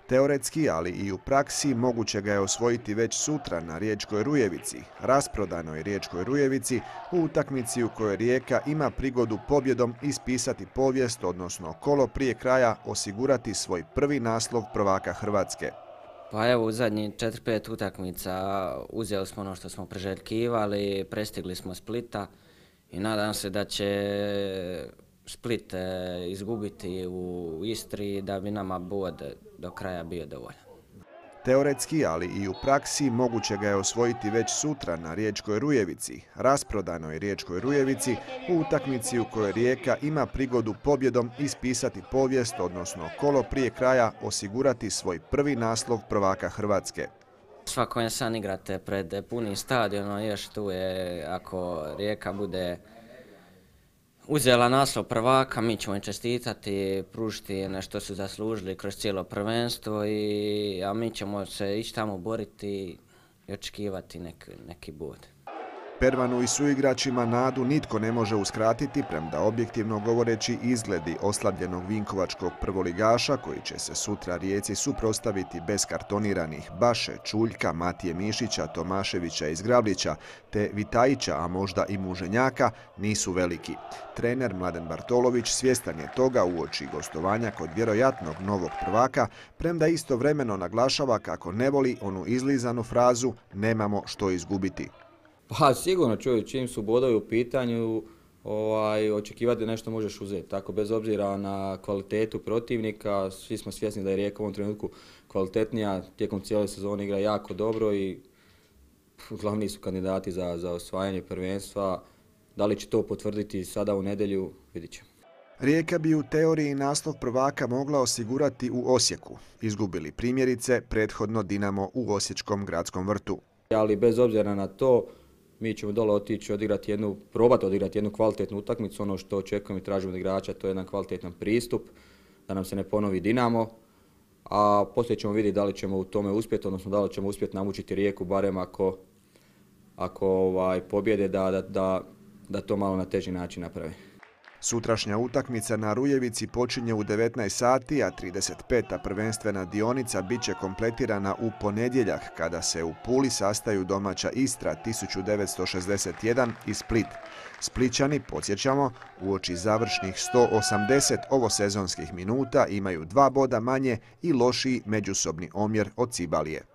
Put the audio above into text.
Teoretski, ali i u praksi, moguće ga je osvojiti već sutra na Riječkoj Rujevici, rasprodanoj Riječkoj Rujevici, u utakmici u kojoj Rijeka ima prigodu pobjedom ispisati povijest, odnosno kolo prije kraja osigurati svoj prvi naslov prvaka Hrvatske. Pa evo, u zadnjih 4-5 utakmica uzeli smo ono što smo priželjkivali, prestigli smo Splita i nadam se da će Split izgubiti u Istri da bi nama bod do kraja bio dovoljan. Teoretski, ali i u praksi, moguće ga je osvojiti već sutra na Riječkoj Rujevici, rasprodanoj Riječkoj Rujevici, u utakmici u kojoj Rijeka ima prigodu pobjedom ispisati povijest, odnosno kolo prije kraja osigurati svoj prvi naslov prvaka Hrvatske. Svako je san igrate pred punim stadionom, još tu je, ako Rijeka bude uzela naslov prvaka, mi ćemo im čestitati, pružiti nešto su zaslužili kroz cijelo prvenstvo, a mi ćemo se ići tamo boriti i očekivati neki bod. Pervanu i suigračima nadu nitko ne može uskratiti, premda objektivno govoreći izgledi oslabljenog vinkovačkog prvoligaša, koji će se sutra Rijeci suprotstaviti bez kartoniranih Baše, Čuljka, Matije Mišića, Tomaševića i Zgrablića, te Vitajića, a možda i Muženjaka, nisu veliki. Trener Mladen Bartolović svjestan je toga uoči gostovanja kod vjerojatnog novog prvaka, premda istovremeno naglašava kako ne voli onu izlizanu frazu "nemamo što izgubiti". Pa sigurno, čim su bodovi u pitanju, očekivati da nešto možeš uzeti. Tako bez obzira na kvalitetu protivnika, svi smo svjesni da je Rijeka u ovom trenutku kvalitetnija, tijekom cijele sezone igra jako dobro i glavni su kandidati za osvajanje prvenstva. Da li će to potvrditi sada u nedjelju, vidit ćemo. Rijeka bi u teoriji naslov prvaka mogla osigurati u Osijeku. Izgubili primjerice prethodno Dinamo u Osječkom gradskom vrtu. Ali bez obzira na to, mi ćemo dole otići probati odigrati jednu kvalitetnu utakmicu. Ono što očekujemo i tražimo od igrača, to je jedan kvalitetan pristup, da nam se ne ponovi Dinamo, a poslije ćemo vidjeti da li ćemo u tome uspjeti, odnosno da li ćemo uspjeti namučiti Rijeku, barem ako pobjede da to malo na teži način napravi. Sutrašnja utakmica na Rujevici počinje u 19 sati, a 35. prvenstvena dionica bit će kompletirana u ponedjeljak, kada se u Puli sastaju domaća Istra 1961 i Split. Splićani, podsjećamo, uoči završnih 180 ovosezonskih minuta imaju 2 boda manje i lošiji međusobni omjer od Cibalije.